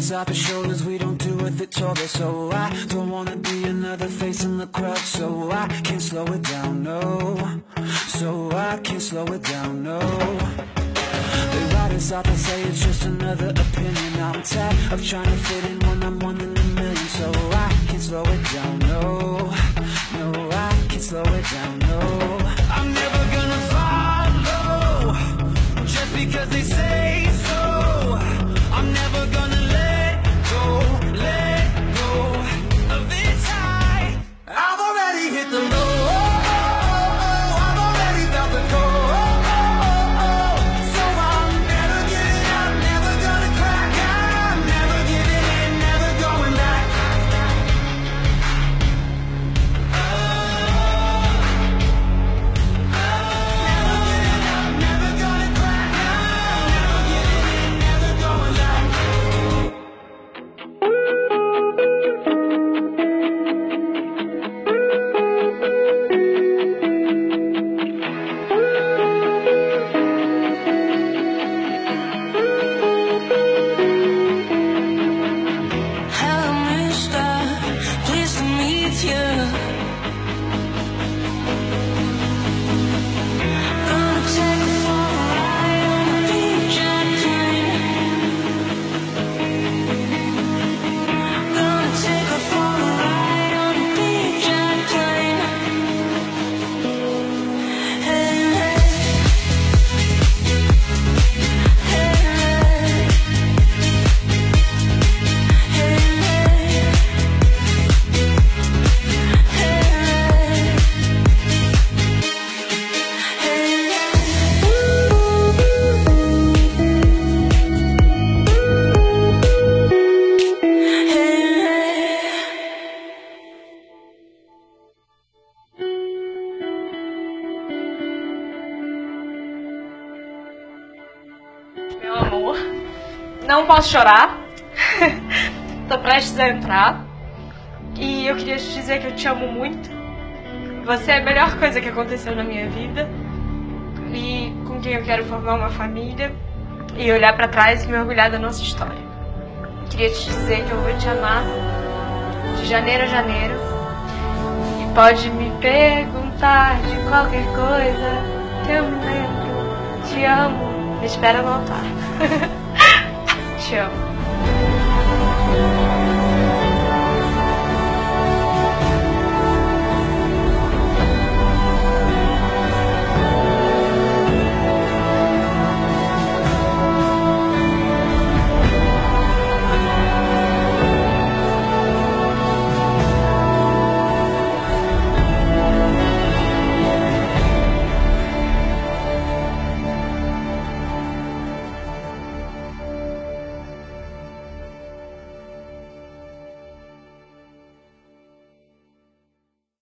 us off our shoulders, we don't do what they told us. So I don't wanna be another face in the crowd. So I can't slow it down, no. So I can't slow it down, no. They write us off and say it's just another opinion. I'm tired of trying to fit in when I'm one in a million. So I can't slow it down, no. No, I can't slow it down, no. I'm never gonna follow just because they say so. I'm never gonna let go of this high. I've already hit the low. I've already felt the cold. So I'm never giving up, never gonna crack. I'm never giving in, never going back. Never giving up, never gonna crack. I'm never giving in, never going back. Hello, mister, pleased to meet you. Gonna take you for a ride on the beach and plane. Gonna take you for a ride on the beach and plane. Hey, hey. Hey, hey. Meu amor, não posso chorar. Tô prestes a entrar. E eu queria te dizer que eu te amo muito. Você é a melhor coisa que aconteceu na minha vida. E com quem eu quero formar uma família. E olhar pra trás e me orgulhar da nossa história. Queria te dizer que eu vou te amar de janeiro a janeiro. E pode me perguntar de qualquer coisa que eu me lembro. Te amo. Me espera no altar. Te amo.